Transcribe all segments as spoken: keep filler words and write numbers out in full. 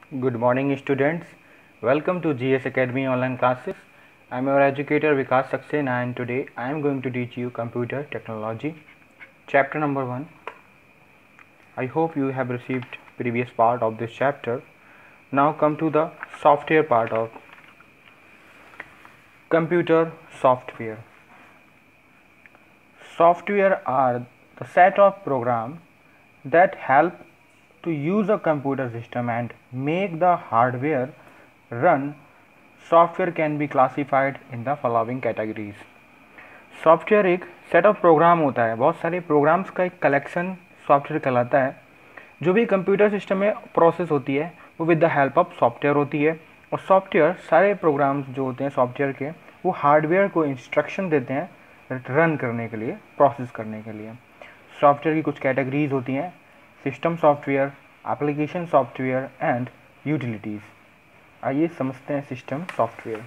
Good morning students. Welcome to G S Academy online classes. I am your educator Vikas Saxena and today I am going to teach you computer technology. Chapter number one. I hope you have received previous part of this chapter. Now come to the software part of computer software. Software are the set of programs that help to use a computer system and make the hardware run. Software can be classified in the following categories. Software एक set of program होता है, बहुत सारे programmes का एक collection software कहलाता है. जो भी कंप्यूटर सिस्टम में प्रोसेस होती है वो with the help of software होती है. और सॉफ्टवेयर सारे प्रोग्राम्स जो होते हैं सॉफ्टवेयर के वो हार्डवेयर को इंस्ट्रक्शन देते हैं रन करने के लिए, प्रोसेस करने के लिए. सॉफ्टवेयर की कुछ कैटेगरीज होती हैं: system software, application software and utilities. आइए समझते हैं system software.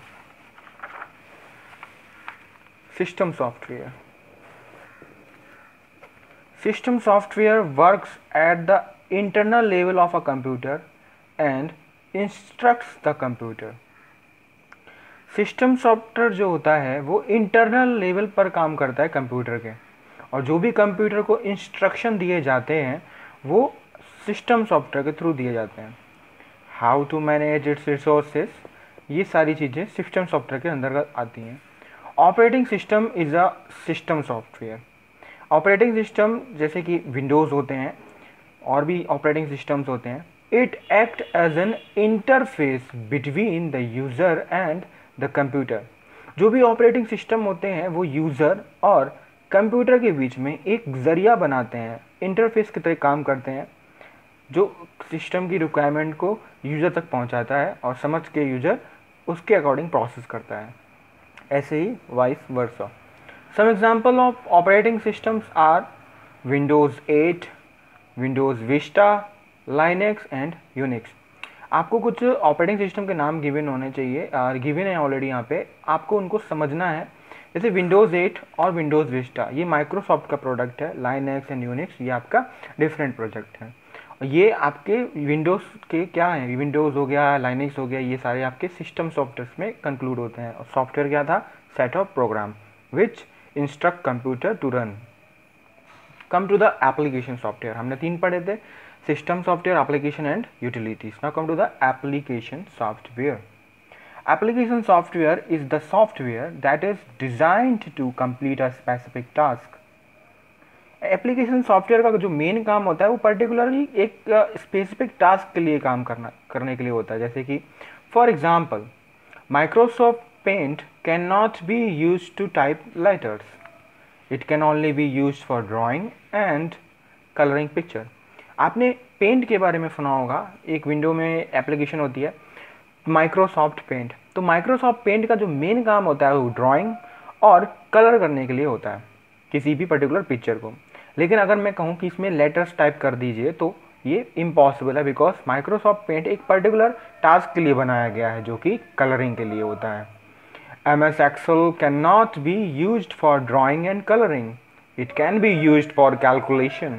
System software system software works at the internal level of a computer and instructs the computer. System software जो होता है वो इंटरनल लेवल पर काम करता है कंप्यूटर के, और जो भी कंप्यूटर को इंस्ट्रक्शन दिए जाते हैं वो सिस्टम सॉफ्टवेयर के थ्रू दिए जाते हैं. How to manage its resources, ये सारी चीज़ें सिस्टम सॉफ्टवेयर के अंदर आती हैं. Operating system is a system software. Operating system जैसे कि विंडोज़ होते हैं और भी ऑपरेटिंग सिस्टम्स होते हैं. It act as an interface between the user and the computer. जो भी ऑपरेटिंग सिस्टम होते हैं वो यूज़र और कंप्यूटर के बीच में एक ज़रिया बनाते हैं, इंटरफेस की तरह काम करते हैं, जो सिस्टम की रिक्वायरमेंट को यूज़र तक पहुंचाता है और समझ के यूज़र उसके अकॉर्डिंग प्रोसेस करता है. ऐसे ही vice versa. Some example of operating systems are Windows eight, Windows Vista, Linux and Unix. आपको कुछ ऑपरेटिंग सिस्टम के नाम गिवन होने चाहिए, गिवन है ऑलरेडी यहाँ पे, आपको उनको समझना है. जैसे विंडोज़ एट और विंडोज़ विस्टा ये माइक्रोसॉफ्ट का प्रोडक्ट है. लाइनेक्स एंड यूनिक्स ये आपका डिफरेंट प्रोजेक्ट है. ये आपके विंडोज़ के क्या हैं, विंडोज़ हो गया, लाइनेक्स हो गया, ये सारे आपके सिस्टम सॉफ्टवेयर में कंक्लूड होते हैं. और सॉफ्टवेयर क्या था? Set of program which instruct computer to run. Come to the application software. हमने तीन पढ़े थे: system software, application and utilities. Now come to the application software. Application software is the software that is designed to complete a specific task. Application software का जो main काम होता है वो पर्टिकुलरली एक स्पेसिफिक टास्क के लिए काम करना करने के लिए होता है. जैसे कि for example Microsoft Paint can not be used to type letters. It can only be used for drawing and colouring picture. आपने पेंट के बारे में सुना होगा, एक विंडो में एप्लीकेशन होती है माइक्रोसॉफ्ट पेंट. तो माइक्रोसॉफ्ट पेंट का जो मेन काम होता है वो ड्राइंग और कलर करने के लिए होता है किसी भी पर्टिकुलर पिक्चर को. लेकिन अगर मैं कहूँ कि इसमें लेटर्स टाइप कर दीजिए तो ये इम्पॉसिबल है, बिकॉज माइक्रोसॉफ्ट पेंट एक पर्टिकुलर टास्क के लिए बनाया गया है जो कि कलरिंग के लिए होता है. M S Excel can not be used for drawing and colouring. It can be used for calculation.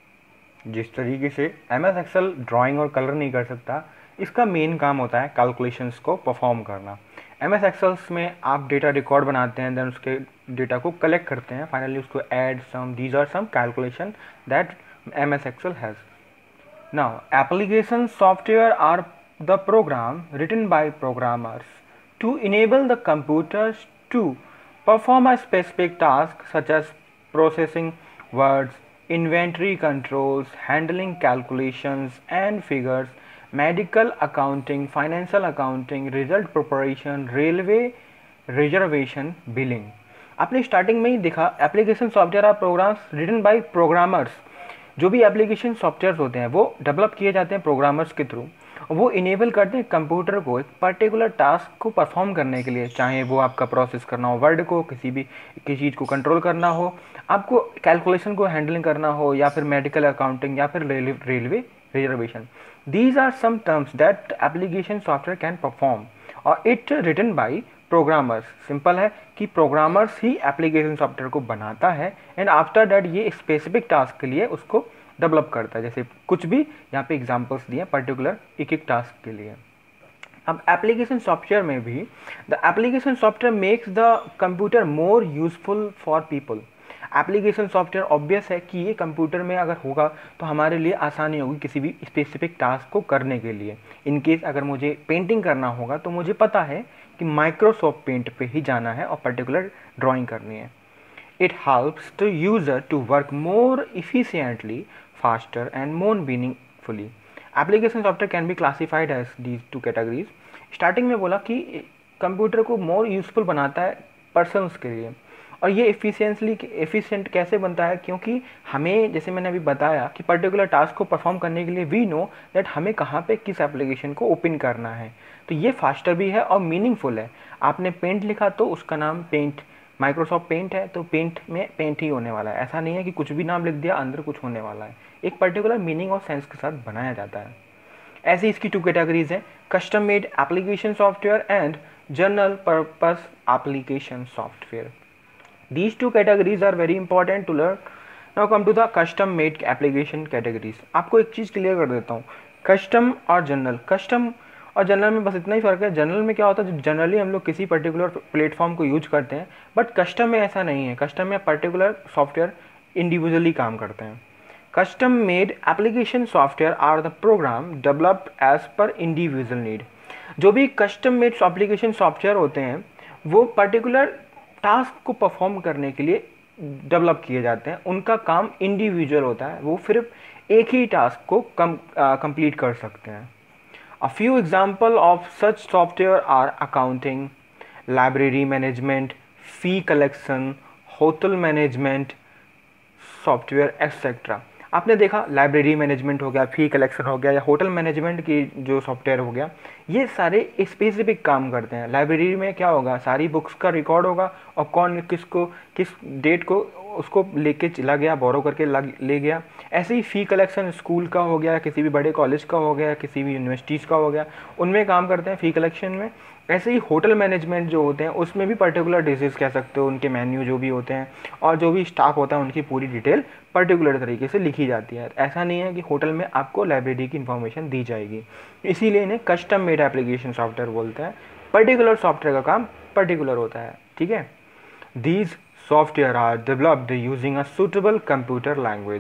जिस तरीके से एम एस एक्सेल ड्राइंग और कलर नहीं कर सकता, इसका मेन काम होता है कैलकुलेशंस को परफॉर्म करना. एम एस एक्सेल्स में आप डेटा रिकॉर्ड बनाते हैं, देन उसके डेटा को कलेक्ट करते हैं, फाइनली उसको add sum, these are some calculation that M S Excel has. Now application software are the program written by programmers to enable the computers to perform a specific task such as processing words, inventory controls, handling calculations and figures, medical accounting, financial accounting, result preparation, railway reservation, billing. आपने starting में ही देखा application software are programs written by programmers. जो भी application software होते हैं वो develop किए जाते हैं प्रोग्रामर्स के थ्रू. वो इनेबल करते हैं कंप्यूटर को एक पर्टिकुलर टास्क को परफॉर्म करने के लिए, चाहे वो आपका प्रोसेस करना हो वर्ड को, किसी भी किसी चीज़ को कंट्रोल करना हो, आपको कैलकुलेशन को हैंडलिंग करना हो, या फिर मेडिकल अकाउंटिंग, या फिर railway reservation. These are some terms that application software can perform और it written by programmers. Simple है कि प्रोग्रामर्स ही एप्लीकेशन सॉफ्टवेयर को बनाता है एंड आफ्टर दैट ये स्पेसिफिक टास्क के लिए उसको डेवलप करता है। जैसे कुछ भी यहाँ पे एग्जांपल्स दिए पर्टिकुलर एक एक टास्क के लिए। अब एप्लीकेशन सॉफ्टवेयर में भी the application software makes the computer more useful for people. Application software obvious है कि ये कंप्यूटर में अगर होगा तो हमारे लिए आसानी होगी किसी भी स्पेसिफिक टास्क को करने के लिए। इन केस अगर मुझे पेंटिंग करना होगा तो मुझे पता है कि माइक्रोसॉफ्ट पेंट पे ही जाना है और पर्टिकुलर ड्राइंग करनी है। It helps the user to work more efficiently, faster and more meaningfully. Application software can be classified as these two categories. Starting में बोला कि कंप्यूटर को मोर यूजफुल बनाता है पर्सन्स के लिए, और ये एफिशिएंटली एफिशिएंट कैसे बनता है, क्योंकि हमें जैसे मैंने अभी बताया कि पर्टिकुलर टास्क को परफॉर्म करने के लिए वी नो दैट हमें कहाँ पे किस एप्लीकेशन को ओपन करना है। तो ये फास्टर भी है और मीनिंगफुल है। आपने पेंट लिखा तो उसका नाम पेंट माइक्रोसॉफ्ट पेंट है, तो पेंट में पेंट ही होने वाला है। ऐसा नहीं है कि कुछ भी नाम लिख दिया अंदर कुछ होने वाला है, एक पर्टिकुलर मीनिंग और सेंस के साथ बनाया जाता है। ऐसे इसकी टू कैटेगरीज हैं, custom made application software and general purpose application software. These two categories are very important to learn. Now come to the custom made application categories. आपको एक चीज़ क्लियर कर देता हूँ, कस्टम और जनरल। कस्टम और general में बस इतना ही फ़र्क है। जनरल में क्या होता है, जनरली हम लोग किसी पर्टिकुलर प्लेटफॉर्म को यूज करते हैं, बट कस्टम में ऐसा नहीं है। कस्टम में पर्टिकुलर सॉफ्टवेयर इंडिविजुअली काम करते हैं। Custom made application software are the program developed as per individual need. जो भी कस्टम मेड एप्लीकेशन सॉफ्टवेयर होते हैं वो पर्टिकुलर टास्क को परफॉर्म करने के लिए डेवलप किए जाते हैं। उनका काम इंडिविजुअल होता है, वो सिर्फ एक ही टास्क को कम कंप्लीट कर सकते हैं। A few example of such software are accounting, library management, fee collection, hotel management software etcetera. आपने देखा लाइब्रेरी मैनेजमेंट हो गया, फी कलेक्शन हो गया, या होटल मैनेजमेंट की जो सॉफ्टवेयर हो गया, ये सारे स्पेसिफिक काम करते हैं। लाइब्रेरी में क्या होगा, सारी बुक्स का रिकॉर्ड होगा और कौन किसको किस डेट को उसको लेके चला गया, बोरो करके ले गया। ऐसे ही फ़ी कलेक्शन स्कूल का हो गया, किसी भी बड़े कॉलेज का हो गया, किसी भी यूनिवर्सिटीज़ का हो गया, उनमें काम करते हैं फ़ी कलेक्शन में। ऐसे ही होटल मैनेजमेंट जो होते हैं उसमें भी पर्टिकुलर डिशेज़ कह सकते हो, उनके मेन्यू जो भी होते हैं और जो भी स्टाफ होता है उनकी पूरी डिटेल पर्टिकुलर तरीके से लिखी जाती है। ऐसा नहीं है कि होटल में आपको लाइब्रेरी की इन्फॉर्मेशन दी जाएगी, इसीलिए इन्हें कस्टम मेड एप्लीकेशन सॉफ्टवेयर बोलते हैं। पर्टिकुलर सॉफ्टवेयर का काम पर्टिकुलर होता है, ठीक है। These software are developed using a suitable computer language.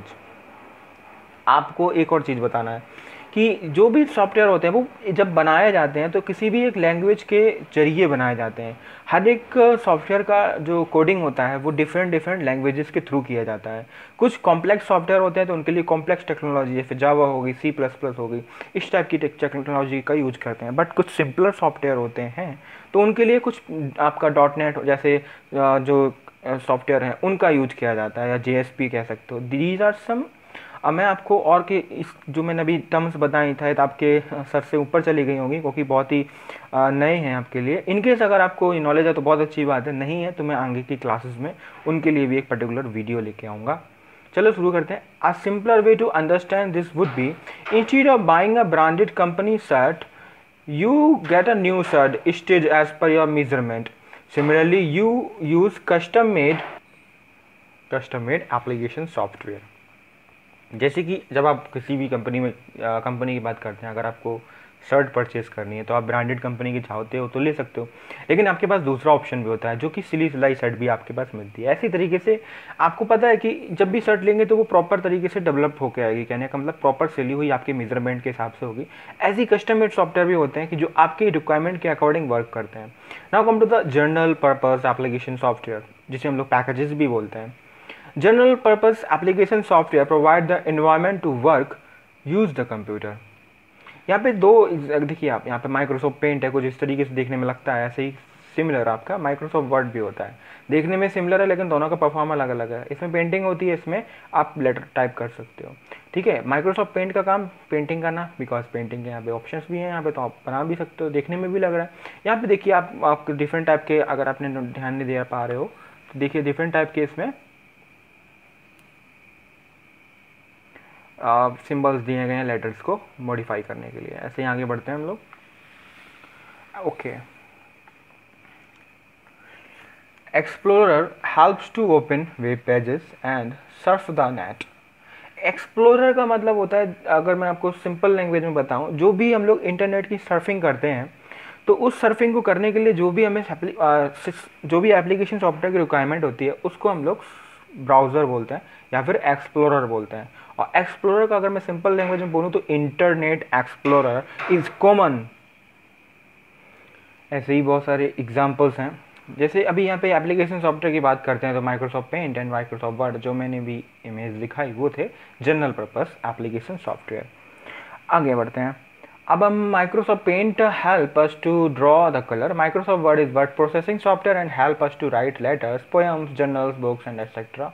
आपको एक और चीज़ बताना है कि जो भी सॉफ्टवेयर होते हैं वो जब बनाए जाते हैं तो किसी भी एक लैंग्वेज के जरिए बनाए जाते हैं। हर एक सॉफ्टवेयर का जो कोडिंग होता है वो डिफरेंट डिफरेंट लैंग्वेजेस के थ्रू किया जाता है। कुछ कॉम्प्लेक्स सॉफ्टवेयर होते हैं तो उनके लिए कॉम्प्लेक्स टेक्नोलॉजी जैसे जावा हो गई, सी प्लस प्लस हो गई, इस टाइप की टेक्नोलॉजी का यूज करते हैं। बट कुछ सिंपलर सॉफ्टवेयर होते हैं तो उनके लिए कुछ आपका डॉट नेट जैसे जो सॉफ्टवेयर हैं उनका यूज किया जाता है, या जे एस पी कह सकते हो। These are some. अब मैं आपको और के इस जो मैंने अभी टर्म्स बताई था तो आपके सर से ऊपर चली गई होंगी क्योंकि बहुत ही नए हैं आपके लिए। इनकेस अगर आपको नॉलेज है तो बहुत अच्छी बात है, नहीं है तो मैं आगे की क्लासेस में उनके लिए भी एक पर्टिकुलर वीडियो लेके आऊँगा। चलो शुरू करते हैं। A simpler way to understand this would be, instead of buying a branded company shirt you get a new shirt stitched as per your measurement. Similarly, you use custom made custom made application software. जैसे कि जब आप किसी भी company में company की बात करते हैं, अगर आपको शर्ट परचेज करनी है तो आप ब्रांडेड कंपनी की चाहते हो तो ले सकते हो, लेकिन आपके पास दूसरा ऑप्शन भी होता है जो कि सिली सिलाई शर्ट भी आपके पास मिलती है। ऐसी तरीके से आपको पता है कि जब भी शर्ट लेंगे तो वो प्रॉपर तरीके से डेवलप होकर आएगी, कहने का मतलब प्रॉपर सिली हुई आपके मेजरमेंट के हिसाब से होगी। ऐसे ही कस्टम मेड सॉफ्टवेयर भी होते हैं कि जो आपके रिक्वायरमेंट के अकॉर्डिंग वर्क करते हैं। Now come to the general purpose application software, जिसे हम लोग पैकेजेस भी बोलते हैं। General purpose application software provide the environment to work use the computer. यहाँ पे दो देखिए आप, यहाँ पे माइक्रोसॉफ्ट पेंट है, कुछ इस तरीके से देखने में लगता है। ऐसे ही सिमिलर आपका माइक्रोसॉफ्ट वर्ड भी होता है, देखने में सिमिलर है लेकिन दोनों का परफॉर्म अलग अलग है। इसमें पेंटिंग होती है, इसमें आप लेटर टाइप कर सकते हो, ठीक है। माइक्रोसॉफ्ट पेंट का काम पेंटिंग करना, बिकॉज पेंटिंग के यहाँ पे ऑप्शंस भी हैं, यहाँ पे तो आप बना भी सकते हो, देखने में भी लग रहा है। यहाँ पे देखिए आप, आप डिफरेंट टाइप के, अगर आपने ध्यान नहीं दे पा रहे हो तो देखिए डिफरेंट टाइप के इसमें सिंबल्स uh, दिए गए हैं लेटर्स को मॉडिफाई करने के लिए। ऐसे ही आगे बढ़ते हैं हम लोग। Okay, Explorer helps to open web pages and surf the net. Explorer का मतलब होता है, अगर मैं आपको सिंपल लैंग्वेज में बताऊं, जो भी हम लोग इंटरनेट की सर्फिंग करते हैं तो उस सर्फिंग को करने के लिए जो भी हमें जो भी एप्लीकेशन सॉफ्टवेयर की रिक्वायरमेंट होती है उसको हम लोग ब्राउज़र बोलते हैं या फिर एक्सप्लोरर बोलते हैं। और एक्सप्लोरर का अगर मैं सिंपल लैंग्वेज में बोलूँ तो इंटरनेट एक्सप्लोरर इज़ कॉमन। ऐसे ही बहुत सारे एग्जांपल्स हैं। जैसे अभी यहाँ पे एप्लीकेशन सॉफ्टवेयर की बात करते हैं तो Microsoft Paint and Microsoft Word, जो मैंने भी इमेज दिखाई वो थे जनरल पर्पस एप्लीकेशन सॉफ्टवेयर। आगे बढ़ते हैं। अब हम Microsoft Paint help us to draw the colour, Microsoft Word is word processing software and help us to write letters, poems, journals, books and etcetera.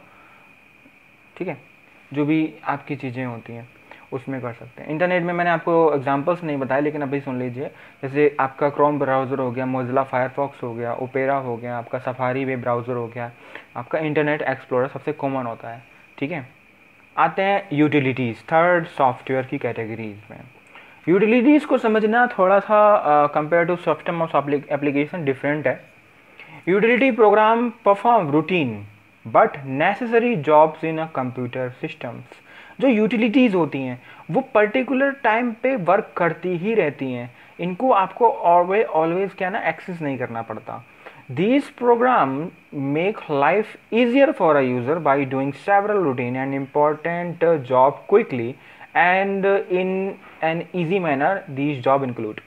ठीक है, जो भी आपकी चीज़ें होती हैं उसमें कर सकते हैं। इंटरनेट में मैंने आपको एग्जांपल्स नहीं बताए, लेकिन अभी सुन लीजिए। जैसे आपका क्रोम ब्राउज़र हो गया, मोजिला फायरफॉक्स हो गया, ओपेरा हो गया, आपका सफारी वेब ब्राउज़र हो गया, आपका इंटरनेट एक्सप्लोरर सबसे कॉमन होता है। ठीक है, आते हैं यूटिलिटीज़, थर्ड सॉफ्टवेयर की कैटेगरीज में। यूटिलिटीज़ को समझना थोड़ा सा compare to system of application different है। Utility program perform routine but necessary jobs in a computer systems. जो यूटिलिटीज़ होती हैं वो पर्टिकुलर टाइम पे वर्क करती ही रहती हैं, इनको आपको ऑलवेज ऑलवेज क्या ना एक्सेस नहीं करना पड़ता। These programs make life easier for a user by doing several routine and important uh, job quickly and uh, in an easy manner. These job include,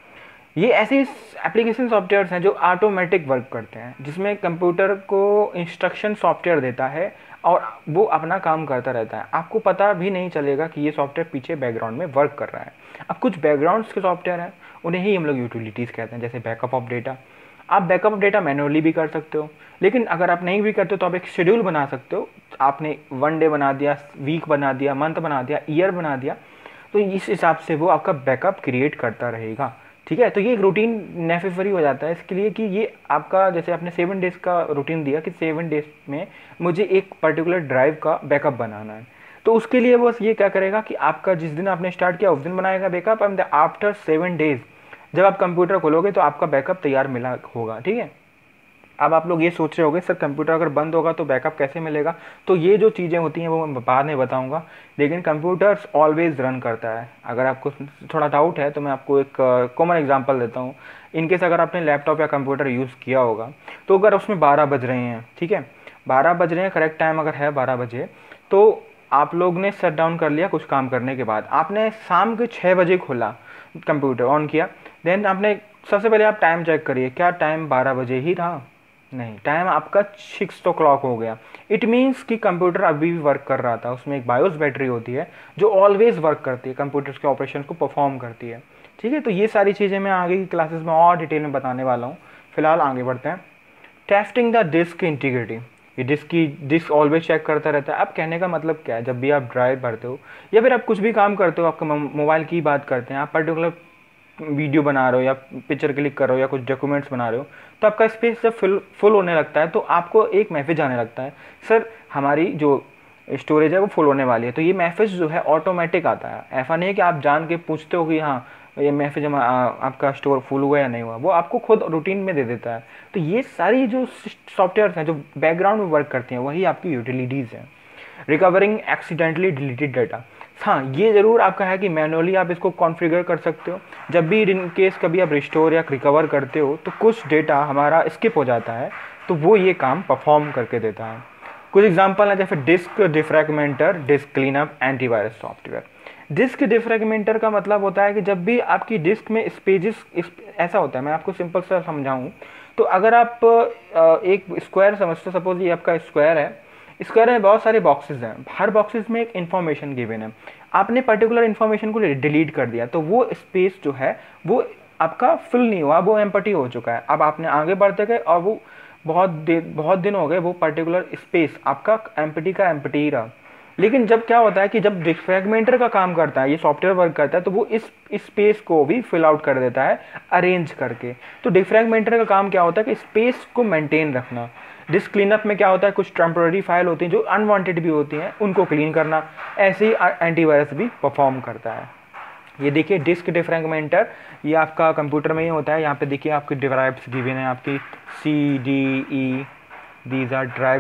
ये ऐसे एप्लीकेशन सॉफ्टवेयर्स हैं जो automatic work करते हैं, जिसमें कंप्यूटर को instruction software देता है और वो अपना काम करता रहता है। आपको पता भी नहीं चलेगा कि ये सॉफ्टवेयर पीछे बैकग्राउंड में वर्क कर रहा है। अब कुछ बैकग्राउंड्स के सॉफ्टवेयर हैं, उन्हें ही हम लोग यूटिलिटीज़ कहते हैं। जैसे बैकअप ऑफ डेटा, आप बैकअप ऑफ डेटा मैनुअली भी कर सकते हो, लेकिन अगर आप नहीं भी करते हो तो आप एक शेड्यूल बना सकते हो। आपने वन डे बना दिया, वीक बना दिया, मंथ बना दिया, ईयर बना दिया, तो इस हिसाब से वो आपका बैकअप क्रिएट करता रहेगा। ठीक है, तो ये एक रूटीन नेसेसरी हो जाता है इसके लिए कि ये आपका, जैसे आपने सेवन डेज़ का रूटीन दिया कि सेवन डेज में मुझे एक पर्टिकुलर ड्राइव का बैकअप बनाना है, तो उसके लिए बस ये क्या करेगा कि आपका जिस दिन आपने स्टार्ट किया उस दिन बनाएगा backup, and after seven days जब आप कंप्यूटर खोलोगे तो आपका बैकअप तैयार मिला होगा। ठीक है, अब आप लोग ये सोच रहे होगे सर कंप्यूटर अगर बंद होगा तो बैकअप कैसे मिलेगा? तो ये जो चीज़ें होती हैं वो मैं बाद में बताऊंगा, लेकिन कंप्यूटर्स ऑलवेज रन करता है। अगर आपको थोड़ा डाउट है तो मैं आपको एक कॉमन एग्जांपल देता हूँ। इनकेस अगर आपने लैपटॉप या कंप्यूटर यूज़ किया होगा तो अगर उसमें बारह बज रहे हैं, ठीक है, बारह बज रहे हैं, करेक्ट टाइम अगर है बारह बजे, तो आप लोग ने शट डाउन कर लिया कुछ काम करने के बाद, आपने शाम के छः बजे खोला कंप्यूटर ऑन किया, देन आपने सबसे पहले आप टाइम चेक करिए, क्या टाइम बारह बजे ही था? नहीं, टाइम आपका सिक्स ओ क्लॉक हो गया। इट मीन्स कि कंप्यूटर अभी भी वर्क कर रहा था। उसमें एक बायोस बैटरी होती है जो ऑलवेज वर्क करती है, कंप्यूटर्स के ऑपरेशन को परफॉर्म करती है। ठीक है, तो ये सारी चीज़ें मैं आगे की क्लासेस में और डिटेल में बताने वाला हूँ। फिलहाल आगे बढ़ते हैं। टेस्टिंग द डिस्क इंटीग्रिटी, ये डिस्क की डिस्क ऑलवेज चेक करता रहता है। अब कहने का मतलब क्या है, जब भी आप ड्राइव भरते हो या फिर आप कुछ भी काम करते हो, आपका मोबाइल की बात करते हैं, आप पर्टिकुलर वीडियो बना रहे हो या पिक्चर क्लिक कर रहे हो या कुछ डॉक्यूमेंट्स बना रहे हो, तो आपका स्पेस जब फुल फुल होने लगता है तो आपको एक मैसेज आने लगता है, सर हमारी जो स्टोरेज है वो फुल होने वाली है। तो ये मैसेज जो है ऑटोमेटिक आता है, ऐसा नहीं है कि आप जान के पूछते हो कि हाँ ये मैसेज हम आपका स्टोर फुल हुआ या नहीं हुआ, वो आपको खुद रूटीन में दे देता है। तो ये सारी जो सॉफ्टवेयर हैं जो बैकग्राउंड में वर्क करती हैं वही आपकी यूटिलिटीज़ हैं। रिकवरिंग एक्सीडेंटली डिलीटेड डाटा, हाँ ये ज़रूर आपका है कि मैनुअली आप इसको कॉन्फ़िगर कर सकते हो। जब भी इन केस कभी आप रिस्टोर या रिकवर करते हो तो कुछ डेटा हमारा स्किप हो जाता है, तो वो ये काम परफॉर्म करके देता है। कुछ एग्जांपल है जैसे disk defragmenter, disk cleanup, antivirus software. Disk defragmenter का मतलब होता है कि जब भी आपकी डिस्क में स्पेजेस ऐसा होता है, मैं आपको सिंपल सा समझाऊँ तो अगर आप एक स्क्वायर समझते हो, सपोज ये आपका स्क्वायर है, स्क्वायर में बहुत सारे बॉक्सेस हैं, हर बॉक्सेस में एक इन्फॉर्मेशन गिवन है, आपने पर्टिकुलर इन्फॉर्मेशन को डिलीट कर दिया तो वो स्पेस जो है वो आपका फिल नहीं हुआ, वो एम्प्टी हो चुका है। अब आपने आगे बढ़ते गए और वो बहुत दिन बहुत दिन हो गए, वो पर्टिकुलर स्पेस आपका एम्प्टी का एम्प्टी ही रहा। लेकिन जब क्या होता है कि जब डिफ्रैगमेंटर का काम करता है, ये सॉफ्टवेयर वर्क करता है, तो वो इस स्पेस को भी फिल आउट कर देता है अरेंज करके। तो डिफ्रैगमेंटर का काम क्या होता है कि स्पेस को मेंटेन रखना। डिस्क क्लीनअप में क्या होता है, कुछ टेम्पररी फाइल होती हैं जो अनवांटेड भी होती हैं, उनको क्लीन करना। ऐसे ही एंटीवायरस भी परफॉर्म करता है। ये देखिए डिस्क डिफ्रैगमेंटर, ये आपका कंप्यूटर में ही होता है। यहाँ पे देखिए आपके ड्राइव्स गिवन है, आपकी C D E, these are drives.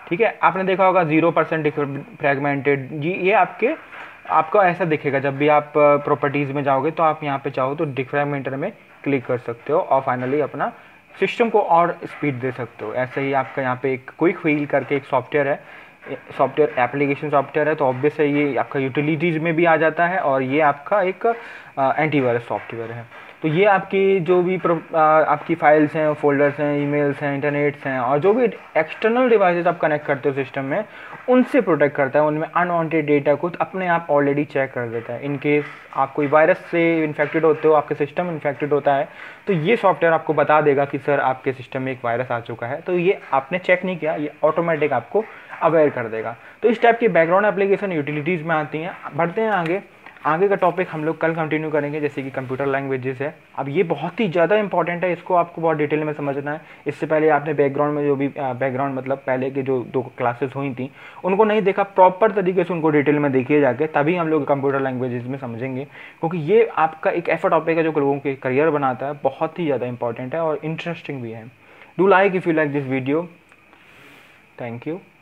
ठीक है, आपने देखा होगा जीरो परसेंट फ्रेगमेंटेड, जी ये आपके आपको ऐसा दिखेगा जब भी आप प्रॉपर्टीज़ में जाओगे, तो आप यहाँ पे चाहो तो डिफ्रैगमेंटर में क्लिक कर सकते हो और फाइनली अपना सिस्टम को और स्पीड दे सकते हो। ऐसे ही आपका यहाँ पे एक क्विक व्हील करके एक सॉफ्टवेयर है, सॉफ्टवेयर एप्लीकेशन सॉफ्टवेयर है, तो ऑब्वियस है ये आपका यूटिलिटीज़ में भी आ जाता है और ये आपका एक एंटीवायरस सॉफ्टवेयर है। तो ये आपकी जो भी आ, आपकी फाइल्स हैं, फोल्डर्स हैं, ईमेल्स हैं, इंटरनेट्स हैं और जो भी एक्सटर्नल डिवाइसेस आप कनेक्ट करते हो सिस्टम में, उनसे प्रोटेक्ट करता है, उनमें अनवांटेड डेटा को अपने आप ऑलरेडी चेक कर देता है। इन केस आप कोई वायरस से इन्फेक्टेड होते हो, आपके सिस्टम इन्फेक्टेड होता है, तो ये सॉफ्टवेयर आपको बता देगा कि सर आपके सिस्टम में एक वायरस आ चुका है, तो ये आपने चेक नहीं किया, ये ऑटोमेटिक आपको अवेयर कर देगा। तो इस टाइप की बैकग्राउंड एप्लीकेशन यूटिलिटीज़ में आती हैं। बढ़ते हैं आगे, आगे का टॉपिक हम लोग कल कंटिन्यू करेंगे, जैसे कि कंप्यूटर लैंग्वेजेस है। अब ये बहुत ही ज़्यादा इंपॉर्टेंट है, इसको आपको बहुत डिटेल में समझना है। इससे पहले आपने बैकग्राउंड में जो भी बैकग्राउंड मतलब पहले के जो दो क्लासेस हुई थी उनको नहीं देखा, प्रॉपर तरीके से उनको डिटेल में देखिए जाके, तभी हम लोग कंप्यूटर लैंग्वेजेस में समझेंगे, क्योंकि ये आपका एक ऐसा टॉपिक है जो लोगों के करियर बनाता है, बहुत ही ज़्यादा इंपॉर्टेंट है और इंटरेस्टिंग भी है। Do like if you like this video, thank you.